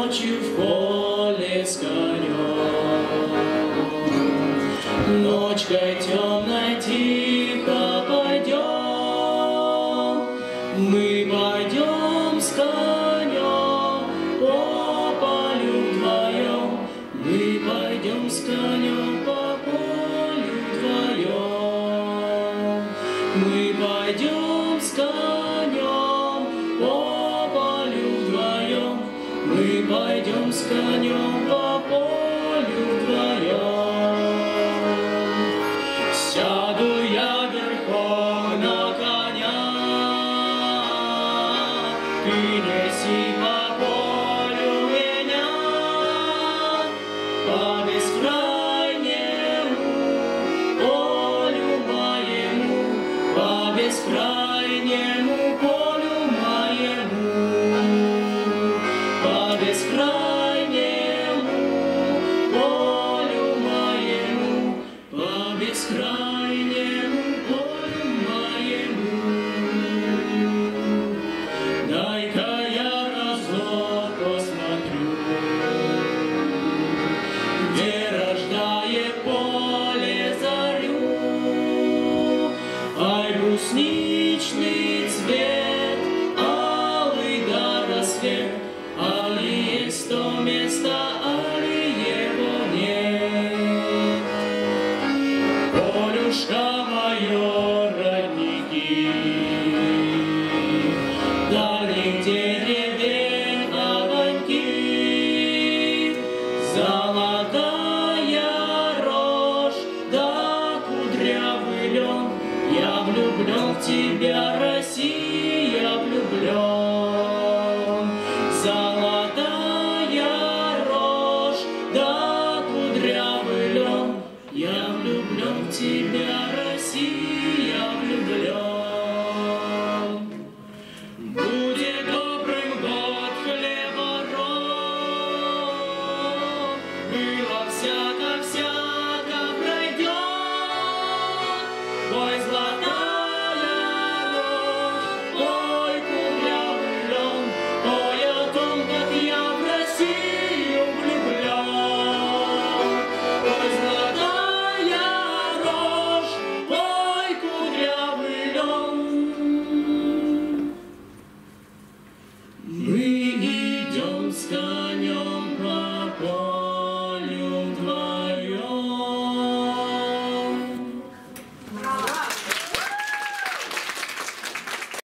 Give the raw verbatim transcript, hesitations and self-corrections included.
Ночью в поле с конем, ночкой темной тихо пойдем, мы пойдем с конем по полю вдвоем, мы пойдем с конем по полю вдвоем, мы пойдем с конем по полю вдвоем, мы пойдем с конем по полю вдвоем. Сяду я верхом на коня, ты неси по полю меня, по бескрайнему полю моему, по бескрайнему полю моему, по бескрайнему полю моему, по бескрайнему полю моему. Дай-ка я разок посмотрю, где рождает поле зарю. Ай, брусничный цвет, алый да рассвет, али есть то место, али его нет. Полюшка мое, родники, дальних деревень огоньки, золотая рожь да кудрявый лен, я влюблен в тебя,